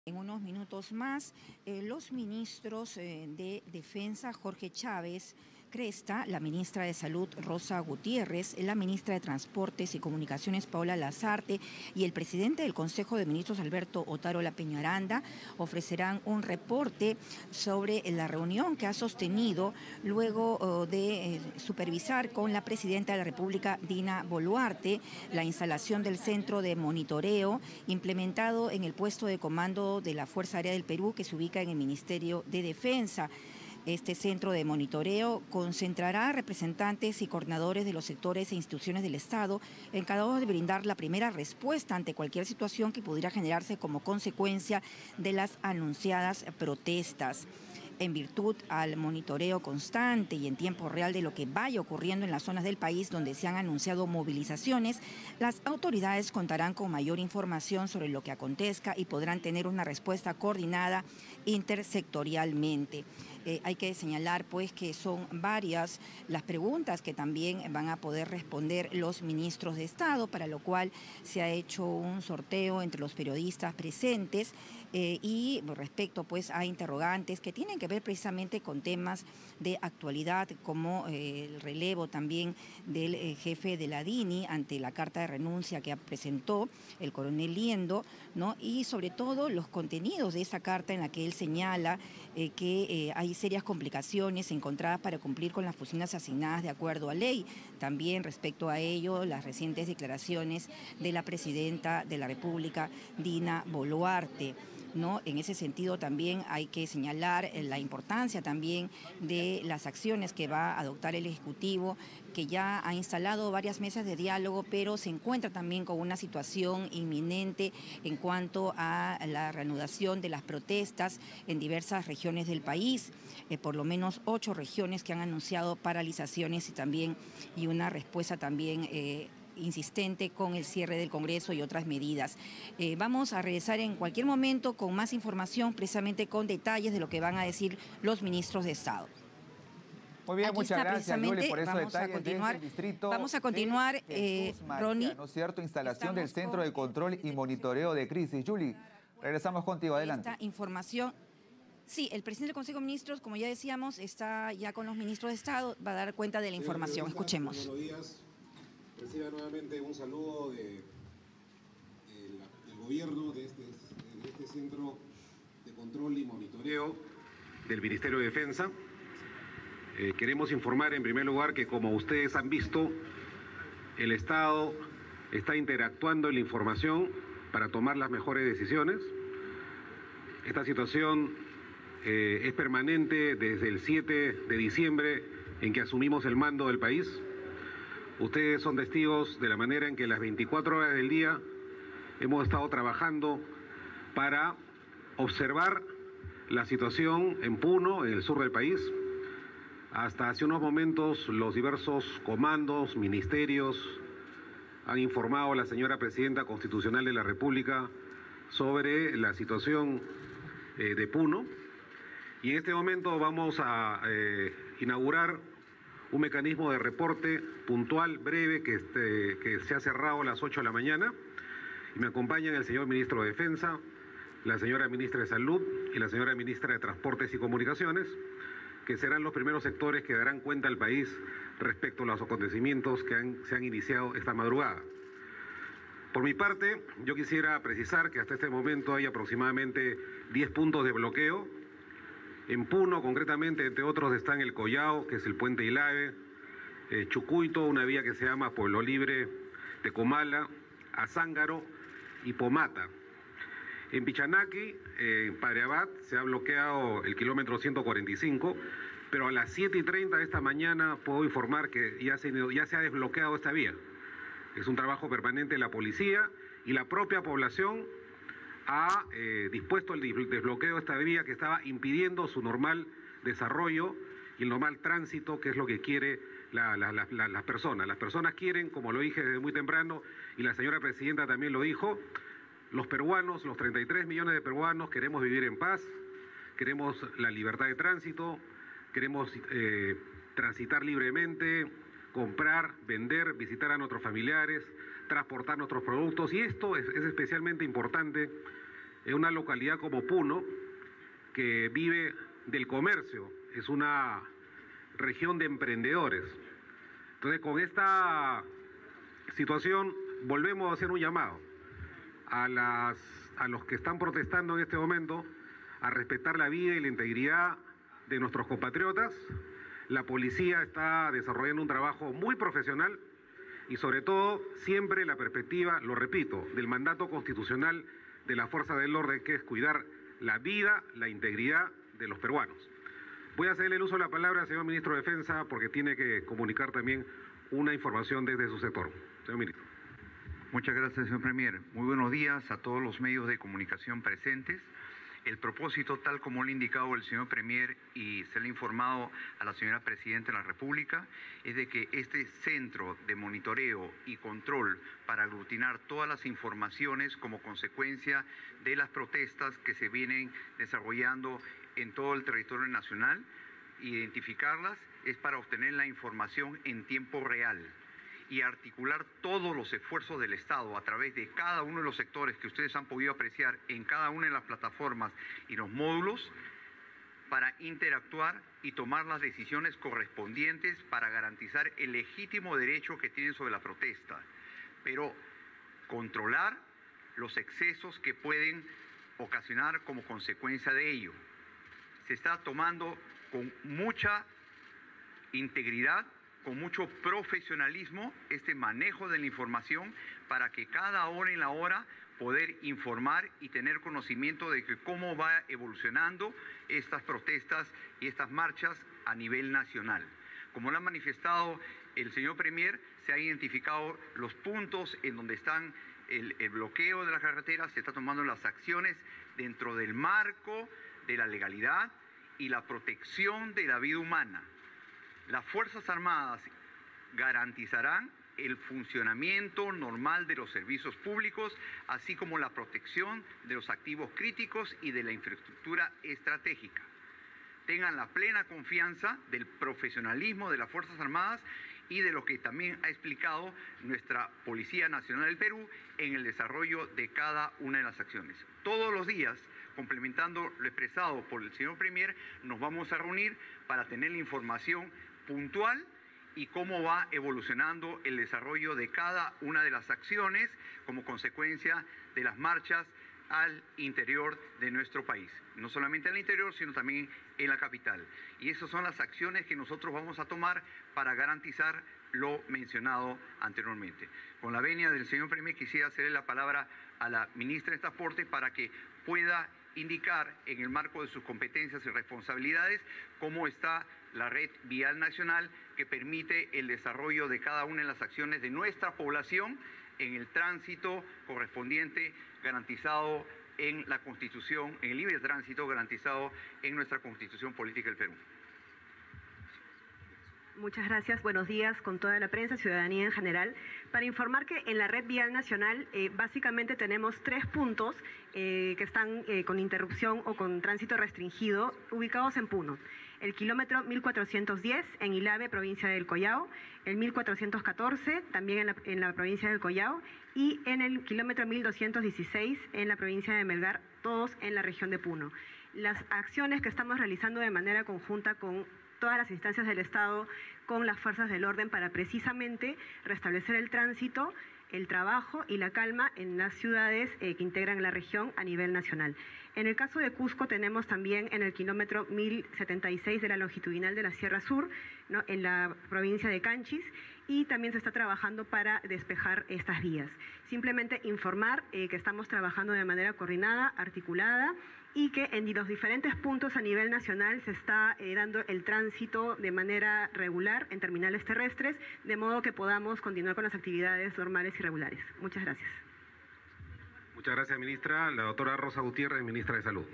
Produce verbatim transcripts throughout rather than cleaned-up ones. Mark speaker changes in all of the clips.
Speaker 1: En unos minutos más, eh, los ministros eh, de Defensa, Jorge Chávez Cresta, la ministra de Salud, Rosa Gutiérrez, la ministra de Transportes y Comunicaciones, Paola Lazarte, y el presidente del Consejo de Ministros, Alberto Otárola Peñaranda, ofrecerán un reporte sobre la reunión que ha sostenido luego oh, de eh, supervisar con la presidenta de la República, Dina Boluarte, la instalación del centro de monitoreo implementado en el puesto de comando de la Fuerza Aérea del Perú, que se ubica en el Ministerio de Defensa. Este centro de monitoreo concentrará representantes y coordinadores de los sectores e instituciones del Estado, encargados de brindar la primera respuesta ante cualquier situación que pudiera generarse como consecuencia de las anunciadas protestas. En virtud al monitoreo constante y en tiempo real de lo que vaya ocurriendo en las zonas del país donde se han anunciado movilizaciones, las autoridades contarán con mayor información sobre lo que acontezca y podrán tener una respuesta coordinada intersectorialmente. Eh, hay que señalar pues que son varias las preguntas que también van a poder responder los ministros de Estado, para lo cual se ha hecho un sorteo entre los periodistas presentes eh, y respecto pues a interrogantes que tienen que ver precisamente con temas de actualidad, como eh, el relevo también del eh, jefe de la DINI ante la carta de renuncia que presentó el coronel Liendo, ¿no? Y sobre todo los contenidos de esa carta en la que él señala eh, que eh, hay serias complicaciones encontradas para cumplir con las funciones asignadas de acuerdo a ley. También respecto a ello, las recientes declaraciones de la presidenta de la República, Dina Boluarte, ¿no? En ese sentido también hay que señalar la importancia también de las acciones que va a adoptar el Ejecutivo, que ya ha instalado varias mesas de diálogo, pero se encuentra también con una situación inminente en cuanto a la reanudación de las protestas en diversas regiones del país, eh, por lo menos ocho regiones que han anunciado paralizaciones y también y una respuesta también eh, insistente con el cierre del Congreso y otras medidas. Eh, vamos a regresar en cualquier momento con más información, precisamente con detalles de lo que van a decir los ministros de Estado.
Speaker 2: Muy bien,
Speaker 1: Aquí
Speaker 2: muchas
Speaker 1: está,
Speaker 2: gracias, Yuli, por esos
Speaker 1: vamos
Speaker 2: detalles
Speaker 1: a continuar,
Speaker 2: desde el distrito
Speaker 1: vamos a continuar,
Speaker 2: de Jesús
Speaker 1: eh,
Speaker 2: María,
Speaker 1: Ronnie.
Speaker 2: ¿no es cierto? Instalación del
Speaker 1: Estamos
Speaker 2: Centro
Speaker 1: con
Speaker 2: de Control y Monitoreo de Crisis. Yuli, regresamos contigo, adelante.
Speaker 1: Esta información. Sí, el presidente del Consejo de Ministros, como ya decíamos, está ya con los ministros de Estado, va a dar cuenta de la
Speaker 3: Señor
Speaker 1: información. Escuchemos.
Speaker 3: Buenos días. Reciba nuevamente un saludo de, de la, del gobierno de este, de este Centro de Control y Monitoreo del Ministerio de Defensa. Eh, queremos informar en primer lugar que, como ustedes han visto, el Estado está interactuando en la información para tomar las mejores decisiones. Esta situación eh, es permanente desde el siete de diciembre en que asumimos el mando del país. Ustedes son testigos de la manera en que las veinticuatro horas del día hemos estado trabajando para observar la situación en Puno, en el sur del país. Hasta hace unos momentos los diversos comandos, ministerios, han informado a la señora Presidenta Constitucional de la República sobre la situación eh, de Puno. Y en este momento vamos a eh, inaugurar un mecanismo de reporte puntual, breve, que, este, que se ha cerrado a las ocho de la mañana. Y me acompañan el señor Ministro de Defensa, la señora Ministra de Salud y la señora Ministra de Transportes y Comunicaciones, que serán los primeros sectores que darán cuenta al país respecto a los acontecimientos que han, se han iniciado esta madrugada. Por mi parte, yo quisiera precisar que hasta este momento hay aproximadamente diez puntos de bloqueo. En Puno, concretamente, entre otros, están el Collao, que es el puente Ilave, eh, Chucuito, una vía que se llama Pueblo Libre de Comala, Azángaro y Pomata. En Pichanaki, eh, en Padre Abad, se ha bloqueado el kilómetro ciento cuarenta y cinco, pero a las siete y treinta de esta mañana puedo informar que ya se, ya se ha desbloqueado esta vía. Es un trabajo permanente de la policía y la propia población ha eh, dispuesto el desbloqueo de esta vía que estaba impidiendo su normal desarrollo y el normal tránsito, que es lo que quiere la, la, la, la, las personas. Las personas quieren, como lo dije desde muy temprano, y la señora Presidenta también lo dijo, los peruanos, los treinta y tres millones de peruanos, queremos vivir en paz, queremos la libertad de tránsito, queremos eh, transitar libremente, comprar, vender, visitar a nuestros familiares, transportar nuestros productos. Y esto es, es especialmente importante en una localidad como Puno, que vive del comercio, es una región de emprendedores. Entonces, con esta situación volvemos a hacer un llamado a, las, a los que están protestando en este momento a respetar la vida y la integridad de nuestros compatriotas. La policía está desarrollando un trabajo muy profesional y sobre todo siempre la perspectiva, lo repito, del mandato constitucional de la fuerza del orden, que es cuidar la vida, la integridad de los peruanos. Voy a hacerle el uso de la palabra al señor ministro de Defensa porque tiene que comunicar también una información desde su sector. Señor ministro.
Speaker 4: Muchas gracias, señor Premier. Muy buenos días a todos los medios de comunicación presentes. El propósito, tal como lo ha indicado el señor Premier y se le ha informado a la señora Presidenta de la República, es de que este centro de monitoreo y control para aglutinar todas las informaciones como consecuencia de las protestas que se vienen desarrollando en todo el territorio nacional, identificarlas, es para obtener la información en tiempo real y articular todos los esfuerzos del Estado a través de cada uno de los sectores que ustedes han podido apreciar en cada una de las plataformas y los módulos para interactuar y tomar las decisiones correspondientes para garantizar el legítimo derecho que tienen sobre la protesta, pero controlar los excesos que pueden ocasionar como consecuencia de ello. Se está tomando con mucha integridad, con mucho profesionalismo este manejo de la información para que cada hora en la hora poder informar y tener conocimiento de que cómo va evolucionando estas protestas y estas marchas a nivel nacional. Como lo ha manifestado el señor Premier, se han identificado los puntos en donde están el, el bloqueo de las carreteras, se está tomando las acciones dentro del marco de la legalidad y la protección de la vida humana. Las Fuerzas Armadas garantizarán el funcionamiento normal de los servicios públicos, así como la protección de los activos críticos y de la infraestructura estratégica. Tengan la plena confianza del profesionalismo de las Fuerzas Armadas y de lo que también ha explicado nuestra Policía Nacional del Perú en el desarrollo de cada una de las acciones. Todos los días, complementando lo expresado por el señor Premier, nos vamos a reunir para tener la información puntual y cómo va evolucionando el desarrollo de cada una de las acciones como consecuencia de las marchas al interior de nuestro país. No solamente al interior, sino también en la capital. Y esas son las acciones que nosotros vamos a tomar para garantizar lo mencionado anteriormente. Con la venia del señor Premier, quisiera hacerle la palabra a la ministra de Transporte para que pueda indicar en el marco de sus competencias y responsabilidades cómo está la red vial nacional que permite el desarrollo de cada una de las acciones de nuestra población en el tránsito correspondiente garantizado en la Constitución, en el libre tránsito garantizado en nuestra Constitución Política del Perú.
Speaker 5: Muchas gracias. Buenos días con toda la prensa, ciudadanía en general. Para informar que en la red vial nacional eh, básicamente tenemos tres puntos eh, que están eh, con interrupción o con tránsito restringido ubicados en Puno. El kilómetro mil cuatrocientos diez en Ilave, provincia del Collao, el mil cuatrocientos catorce también en la, en la provincia del Collao y en el kilómetro mil doscientos dieciséis en la provincia de Melgar, todos en la región de Puno. Las acciones que estamos realizando de manera conjunta con todas las instancias del Estado, con las fuerzas del orden para precisamente restablecer el tránsito, el trabajo y la calma en las ciudades eh, que integran la región a nivel nacional. En el caso de Cusco tenemos también en el kilómetro mil setenta y seis de la longitudinal de la Sierra Sur, ¿no?, en la provincia de Canchis, y también se está trabajando para despejar estas vías. Simplemente informar eh, que estamos trabajando de manera coordinada, articulada, y que en los diferentes puntos a nivel nacional se está eh, dando el tránsito de manera regular en terminales terrestres, de modo que podamos continuar con las actividades normales y regulares. Muchas gracias.
Speaker 3: Muchas gracias, ministra. La doctora Rosa Gutiérrez, ministra de Salud.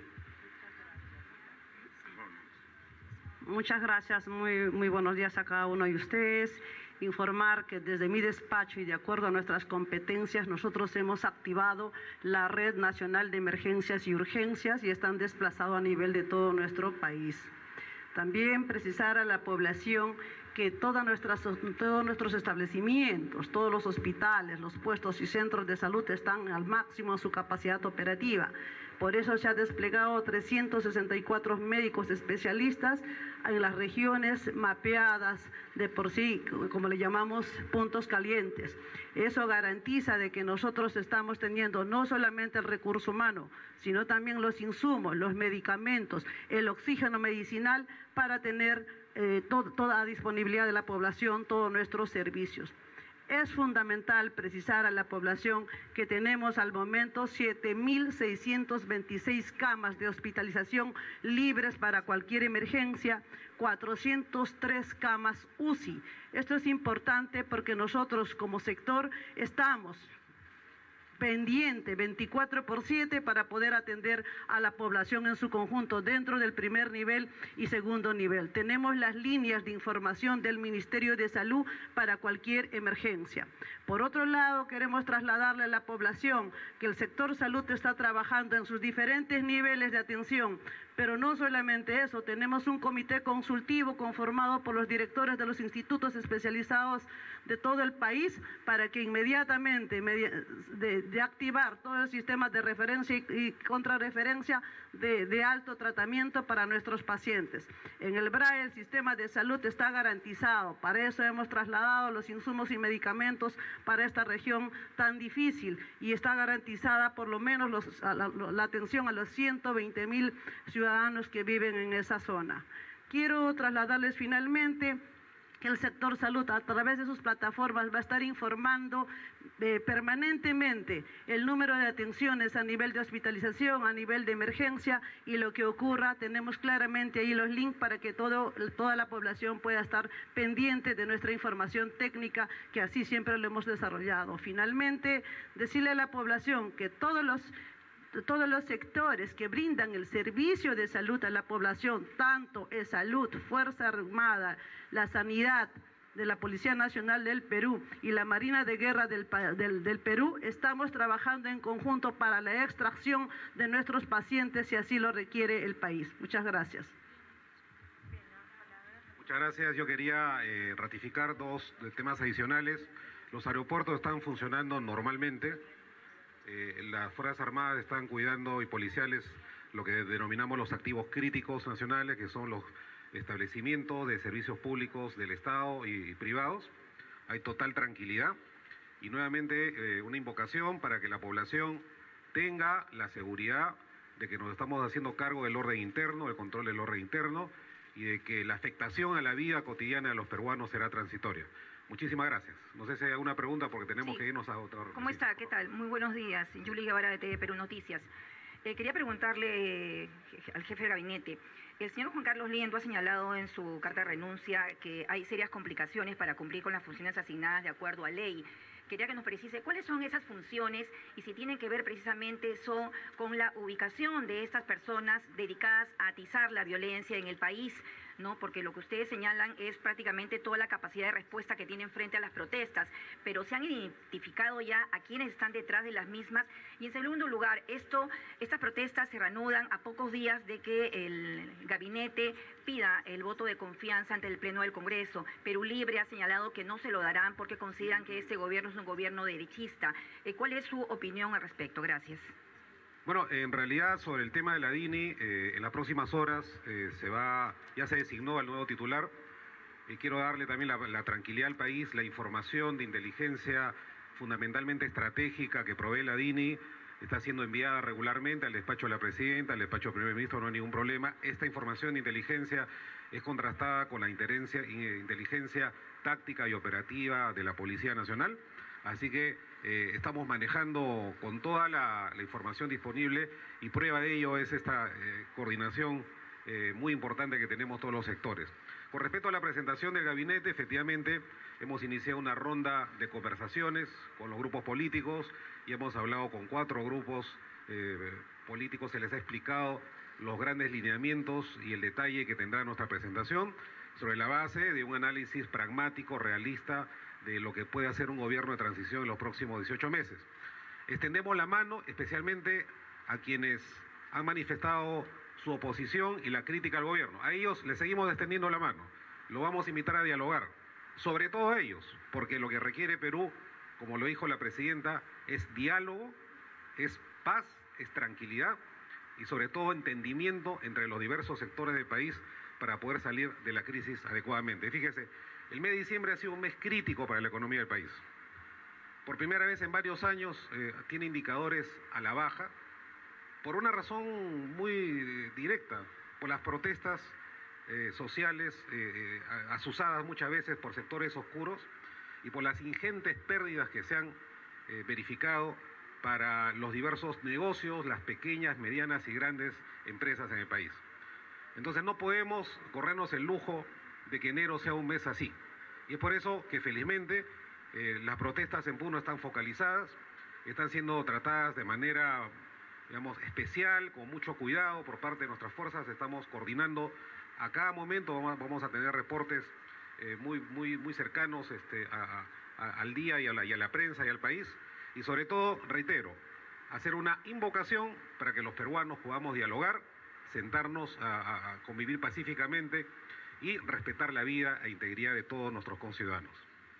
Speaker 6: Muchas gracias. Muy, muy buenos días a cada uno de ustedes. Informar que desde mi despacho y de acuerdo a nuestras competencias, nosotros hemos activado la Red Nacional de Emergencias y Urgencias y están desplazados a nivel de todo nuestro país. También precisar a la población que todas nuestras, todos nuestros establecimientos, todos los hospitales, los puestos y centros de salud están al máximo en su capacidad operativa. Por eso se ha desplegado trescientos sesenta y cuatro médicos especialistas en las regiones mapeadas de por sí, como le llamamos, puntos calientes. Eso garantiza de que nosotros estamos teniendo no solamente el recurso humano, sino también los insumos, los medicamentos, el oxígeno medicinal para tener eh, to toda la disponibilidad de la población, todos nuestros servicios. Es fundamental precisar a la población que tenemos al momento siete mil seiscientas veintiséis camas de hospitalización libres para cualquier emergencia, cuatrocientas tres camas U C I. Esto es importante porque nosotros como sector estamos pendiente veinticuatro por siete para poder atender a la población en su conjunto dentro del primer nivel y segundo nivel. Tenemos las líneas de información del Ministerio de Salud para cualquier emergencia. Por otro lado, queremos trasladarle a la población que el sector salud está trabajando en sus diferentes niveles de atención, pero no solamente eso, tenemos un comité consultivo conformado por los directores de los institutos especializados de todo el país para que inmediatamente, de, de activar todo el sistema de referencia y, y contrarreferencia de, de alto tratamiento para nuestros pacientes. En el B R A E el sistema de salud está garantizado, para eso hemos trasladado los insumos y medicamentos para esta región tan difícil y está garantizada por lo menos los, la, la atención a los ciento veinte mil ciudadanos que viven en esa zona. Quiero trasladarles finalmente que el sector salud a través de sus plataformas va a estar informando eh, permanentemente el número de atenciones a nivel de hospitalización, a nivel de emergencia y lo que ocurra. Tenemos claramente ahí los links para que todo, toda la población pueda estar pendiente de nuestra información técnica, que así siempre lo hemos desarrollado. Finalmente, decirle a la población que todos los todos los sectores que brindan el servicio de salud a la población, tanto es salud, Fuerza Armada, la sanidad de la Policía Nacional del Perú y la Marina de Guerra del, del, del Perú, estamos trabajando en conjunto para la extracción de nuestros pacientes si así lo requiere el país. Muchas gracias.
Speaker 3: Muchas gracias. Yo quería eh, ratificar dos temas adicionales. Los aeropuertos están funcionando normalmente. Eh, las Fuerzas Armadas están cuidando y policiales lo que denominamos los activos críticos nacionales, que son los establecimientos de servicios públicos del Estado y, y privados. Hay total tranquilidad y nuevamente eh, una invocación para que la población tenga la seguridad de que nos estamos haciendo cargo del orden interno, del control del orden interno y de que la afectación a la vida cotidiana de los peruanos será transitoria. Muchísimas gracias. No sé si hay alguna pregunta porque tenemos sí. que irnos a otra.
Speaker 1: ¿Cómo está? ¿Qué tal? Muy buenos días. Yuli Guevara de T V Perú Noticias. Eh, quería preguntarle eh, al jefe de gabinete. El señor Juan Carlos Liendo ha señalado en su carta de renuncia que hay serias complicaciones para cumplir con las funciones asignadas de acuerdo a ley. Quería que nos precise cuáles son esas funciones y si tienen que ver precisamente son con la ubicación de estas personas dedicadas a atizar la violencia en el país, ¿no? Porque lo que ustedes señalan es prácticamente toda la capacidad de respuesta que tienen frente a las protestas, pero se han identificado ya a quienes están detrás de las mismas. Y en segundo lugar, esto, estas protestas se reanudan a pocos días de que el gabinete pida el voto de confianza ante el Pleno del Congreso. Perú Libre ha señalado que no se lo darán porque consideran que este gobierno es un gobierno derechista. Eh, ¿Cuál es su opinión al respecto? Gracias.
Speaker 3: Bueno, en realidad sobre el tema de la D I N I, eh, en las próximas horas eh, se va, ya se designó al nuevo titular. Y eh, quiero darle también la, la tranquilidad al país, la información de inteligencia fundamentalmente estratégica que provee la D I N I está siendo enviada regularmente al despacho de la presidenta, al despacho del primer ministro, no hay ningún problema. Esta información de inteligencia es contrastada con la inteligencia, inteligencia táctica y operativa de la Policía Nacional, así que eh, estamos manejando con toda la, la información disponible y prueba de ello es esta eh, coordinación eh, muy importante que tenemos todos los sectores. Con respecto a la presentación del gabinete, efectivamente hemos iniciado una ronda de conversaciones con los grupos políticos y hemos hablado con cuatro grupos eh, políticos, se les ha explicado los grandes lineamientos y el detalle que tendrá nuestra presentación sobre la base de un análisis pragmático, realista, de lo que puede hacer un gobierno de transición en los próximos dieciocho meses. Extendemos la mano especialmente a quienes han manifestado su oposición y la crítica al gobierno. A ellos les seguimos extendiendo la mano, lo vamos a invitar a dialogar, sobre todo a ellos, porque lo que requiere Perú, como lo dijo la presidenta, es diálogo, es paz, es tranquilidad, y sobre todo entendimiento entre los diversos sectores del país para poder salir de la crisis adecuadamente. Fíjese, el mes de diciembre ha sido un mes crítico para la economía del país. Por primera vez en varios años eh, tiene indicadores a la baja, por una razón muy directa, por las protestas eh, sociales eh, asusadas muchas veces por sectores oscuros y por las ingentes pérdidas que se han eh, verificado para los diversos negocios, las pequeñas, medianas y grandes empresas en el país. Entonces no podemos corrernos el lujo de que enero sea un mes así. Y es por eso que felizmente eh, las protestas en Puno están focalizadas, están siendo tratadas de manera, digamos, especial, con mucho cuidado por parte de nuestras fuerzas. Estamos coordinando a cada momento, vamos, vamos a tener reportes eh, muy, muy, muy cercanos este, a, a, al día y a, la, y a la prensa y al país. Y sobre todo, reitero, hacer una invocación para que los peruanos podamos dialogar, sentarnos a, a convivir pacíficamente y respetar la vida e integridad de todos nuestros conciudadanos.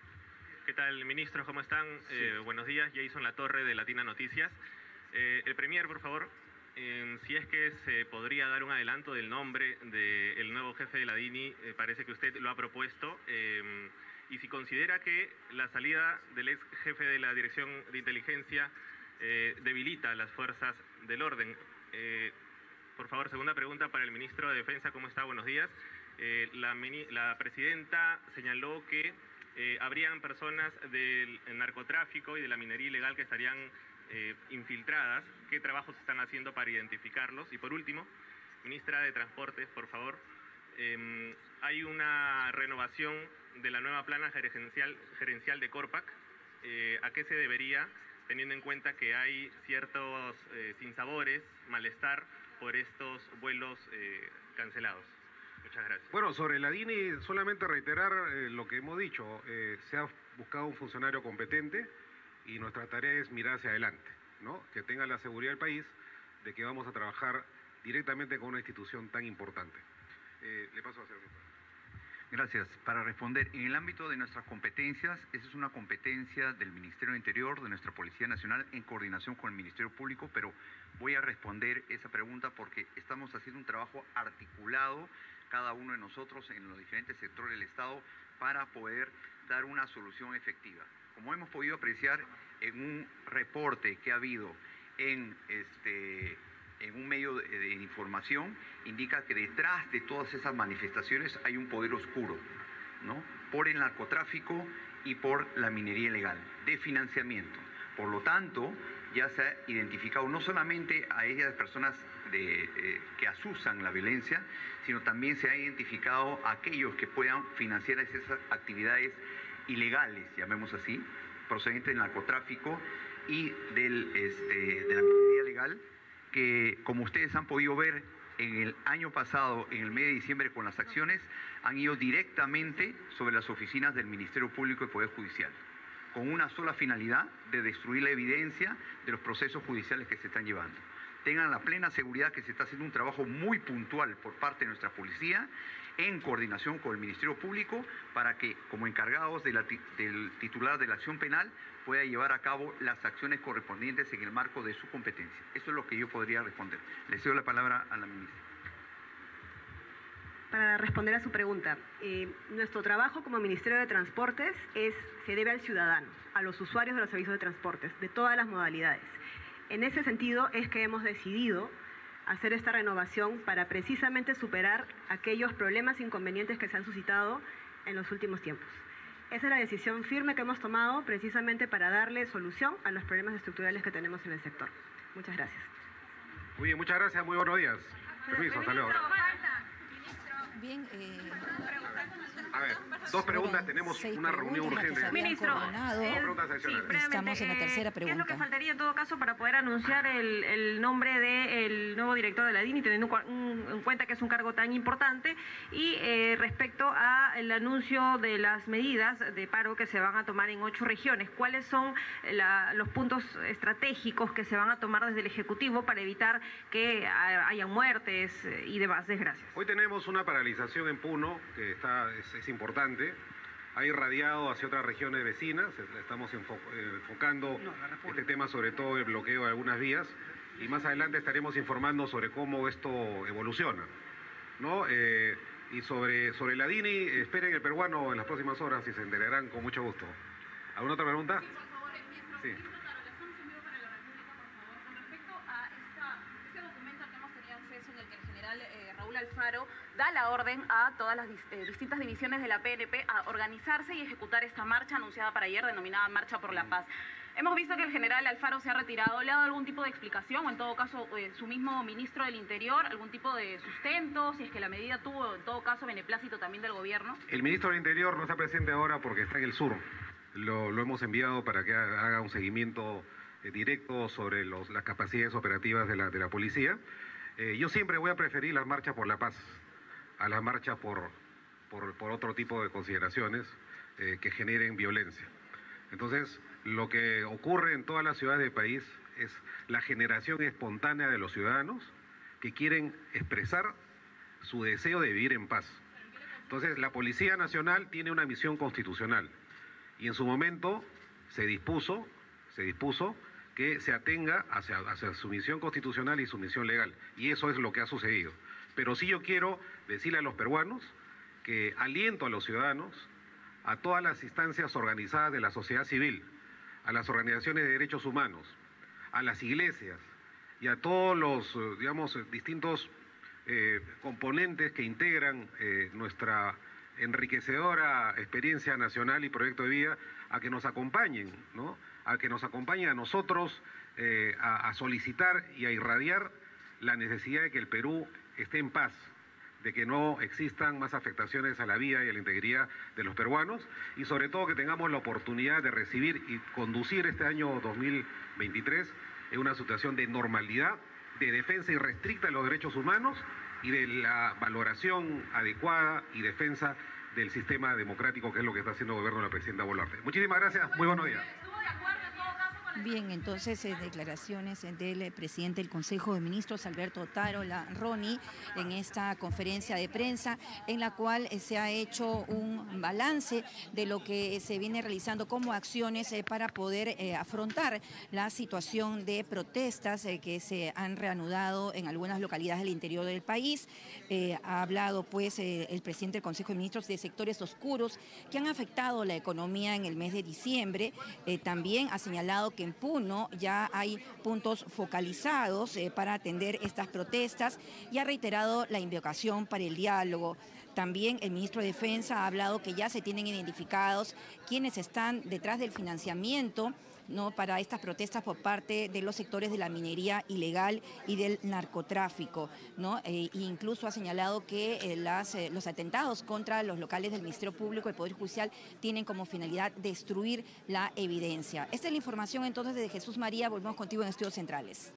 Speaker 7: ¿Qué tal, ministros? ¿Cómo están? Sí. Eh, buenos días, Jason Latorre de Latina Noticias. Eh, el Premier, por favor, eh, si es que se podría dar un adelanto del nombre del nuevo jefe de la DINI, eh, parece que usted lo ha propuesto, eh, y si considera que la salida del ex jefe de la Dirección de Inteligencia eh, debilita a las fuerzas del orden. Eh, por favor, segunda pregunta para el ministro de Defensa. ¿Cómo está? Buenos días. Eh, la, la presidenta señaló que eh, habrían personas del narcotráfico y de la minería ilegal que estarían eh, infiltradas. ¿Qué trabajos están haciendo para identificarlos? Y por último, ministra de Transportes, por favor, eh, hay una renovación de la nueva plana gerencial, gerencial de Corpac. Eh, ¿A qué se debería, teniendo en cuenta que hay ciertos eh, sinsabores, malestar por estos vuelos eh, cancelados? Muchas gracias.
Speaker 3: Bueno, sobre la DINI, solamente reiterar eh, lo que hemos dicho. Eh, se ha buscado un funcionario competente y nuestra tarea es mirar hacia adelante, ¿no? Que tenga la seguridad del país de que vamos a trabajar directamente con una institución tan importante. Eh, le paso a hacer.
Speaker 4: Gracias. Para responder, en el ámbito de nuestras competencias, esa es una competencia del Ministerio del Interior, de nuestra Policía Nacional, en coordinación con el Ministerio Público, pero voy a responder esa pregunta porque estamos haciendo un trabajo articulado, cada uno de nosotros, en los diferentes sectores del Estado, para poder dar una solución efectiva. Como hemos podido apreciar en un reporte que ha habido en este... en un medio de, de información, indica que detrás de todas esas manifestaciones hay un poder oscuro, ¿no? Por el narcotráfico y por la minería ilegal, de financiamiento. Por lo tanto, ya se ha identificado no solamente a esas personas de, eh, que asusan la violencia, sino también se ha identificado a aquellos que puedan financiar esas actividades ilegales, llamemos así, procedentes del narcotráfico y del, este, de la minería ilegal, que, como ustedes han podido ver en el año pasado, en el mes de diciembre, con las acciones, han ido directamente sobre las oficinas del Ministerio Público y Poder Judicial, con una sola finalidad de destruir la evidencia de los procesos judiciales que se están llevando. Tengan la plena seguridad que se está haciendo un trabajo muy puntual por parte de nuestra policía, en coordinación con el Ministerio Público, para que, como encargados de la, del titular de la acción penal, pueda llevar a cabo las acciones correspondientes en el marco de su competencia. Eso es lo que yo podría responder. Le cedo la palabra a la ministra.
Speaker 5: Para responder a su pregunta, eh, nuestro trabajo como Ministerio de Transportes es, se debe al ciudadano, a los usuarios de los servicios de transportes, de todas las modalidades. En ese sentido es que hemos decidido hacer esta renovación para precisamente superar aquellos problemas e inconvenientes que se han suscitado en los últimos tiempos. Esa es la decisión firme que hemos tomado precisamente para darle solución a los problemas estructurales que tenemos en el sector. Muchas gracias.
Speaker 3: Muy bien, muchas gracias, muy buenos días. Permiso, hasta luego.
Speaker 1: Bien, eh...
Speaker 3: A ver, dos preguntas, tenemos una reunión urgente.
Speaker 8: Ministro, eh, sí,
Speaker 1: estamos en la tercera pregunta.
Speaker 8: ¿Qué es lo que faltaría en todo caso para poder anunciar el, el nombre del nuevo director de la DINI, teniendo en cuenta que es un cargo tan importante? Y eh, respecto al anuncio de las medidas de paro que se van a tomar en ocho regiones, ¿cuáles son la, los puntos estratégicos que se van a tomar desde el Ejecutivo para evitar que haya muertes y demás desgracias?
Speaker 3: Hoy tenemos una paralización en Puno, que está, es, es importante, ha irradiado hacia otras regiones vecinas, estamos enfo, eh, enfocando este tema, sobre todo el bloqueo de algunas vías, y más adelante estaremos informando sobre cómo esto evoluciona, ¿no? Eh, y sobre, sobre la D I N I, esperen el peruano en las próximas horas y se enterarán con mucho gusto. ¿Alguna otra pregunta?
Speaker 9: Sí, por favor, ministro.
Speaker 3: Sí.
Speaker 9: Ministro Tarola, estamos en vivo para la República, por favor. Con respecto a esta, este documento al que hemos tenido acceso, en el que el general eh, Raúl Alfaro da la orden a todas las eh, distintas divisiones de la P N P a organizarse y ejecutar esta marcha anunciada para ayer, denominada Marcha por la Paz. Hemos visto que el general Alfaro se ha retirado. ¿Le ha dado algún tipo de explicación o en todo caso eh, su mismo ministro del Interior, algún tipo de sustento, si es que la medida tuvo en todo caso beneplácito también del gobierno?
Speaker 3: El ministro del Interior no está presente ahora porque está en el sur. Lo, lo hemos enviado para que haga un seguimiento eh, directo sobre los, las capacidades operativas de la, de la policía. Eh, yo siempre voy a preferir las marchas por la paz a las marchas por, por, por otro tipo de consideraciones eh, que generen violencia. Entonces, lo que ocurre en todas las ciudades del país es la generación espontánea de los ciudadanos que quieren expresar su deseo de vivir en paz. Entonces, la Policía Nacional tiene una misión constitucional y en su momento se dispuso, se dispuso que se atenga hacia, hacia su misión constitucional y su misión legal. Y eso es lo que ha sucedido. Pero sí yo quiero decirle a los peruanos que aliento a los ciudadanos, a todas las instancias organizadas de la sociedad civil, a las organizaciones de derechos humanos, a las iglesias y a todos los, digamos, distintos eh, componentes que integran eh, nuestra enriquecedora experiencia nacional y proyecto de vida, a que nos acompañen, ¿no? A que nos acompañen a nosotros eh, a, a solicitar y a irradiar la necesidad de que el Perú esté en paz, de que no existan más afectaciones a la vida y a la integridad de los peruanos y sobre todo que tengamos la oportunidad de recibir y conducir este año dos mil veintitrés en una situación de normalidad, de defensa irrestricta de los derechos humanos y de la valoración adecuada y defensa del sistema democrático, que es lo que está haciendo el gobierno de la presidenta Boluarte. Muchísimas gracias, muy buenos días.
Speaker 1: Bien, entonces eh, declaraciones del eh, presidente del Consejo de Ministros, Alberto Tarola Ronnie, en esta conferencia de prensa en la cual eh, se ha hecho un balance de lo que se viene realizando como acciones eh, para poder eh, afrontar la situación de protestas eh, que se han reanudado en algunas localidades del interior del país. Eh, ha hablado pues eh, el presidente del Consejo de Ministros de sectores oscuros que han afectado la economía en el mes de diciembre. Eh, también ha señalado que en Puno ya hay puntos focalizados eh, para atender estas protestas y ha reiterado la invocación para el diálogo. También el ministro de Defensa ha hablado que ya se tienen identificados quienes están detrás del financiamiento, ¿no?, para estas protestas por parte de los sectores de la minería ilegal y del narcotráfico, ¿no? Eh, e incluso ha señalado que eh, las, eh, los atentados contra los locales del Ministerio Público y el Poder Judicial tienen como finalidad destruir la evidencia. Esta es la información entonces de Jesús María. Volvemos contigo en Estudios Centrales.